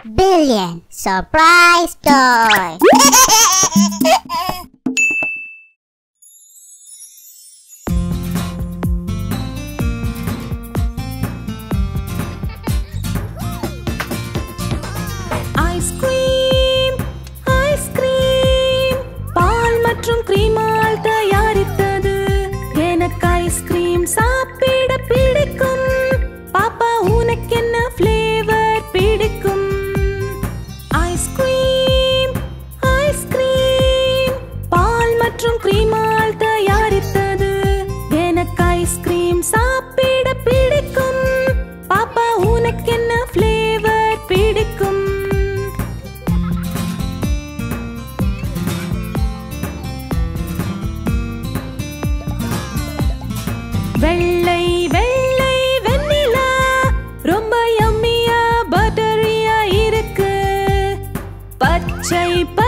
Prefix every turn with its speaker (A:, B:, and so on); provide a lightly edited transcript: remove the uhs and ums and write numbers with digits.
A: billion surprise toy.
B: Ice cream, ice cream, பால் மற்றும் கிரீமால் தயாரித்தது. எனக்கு ஐஸ் கிரீம் சாப்பிட பிடிக்கும். பாப்பா உனக்கு என்ன ஃப்ளேவர் பிடிக்கும்? ஐஸ் கிரீம், ஐஸ் கிரீம், பால் மற்றும் கிரீமால் தயாரித்தது. எனக்கு ஐஸ் கிரீம் சாப்பிட பிடிக்கும். பாப்பா உனக்கு என்ன ஃப்ளேவர் பிடிக்கும்? வெள்ளை வெள்ளை வெண்ணிலா ரொம்ப யம்மியா பட்டரியா இருக்கு. பச்சை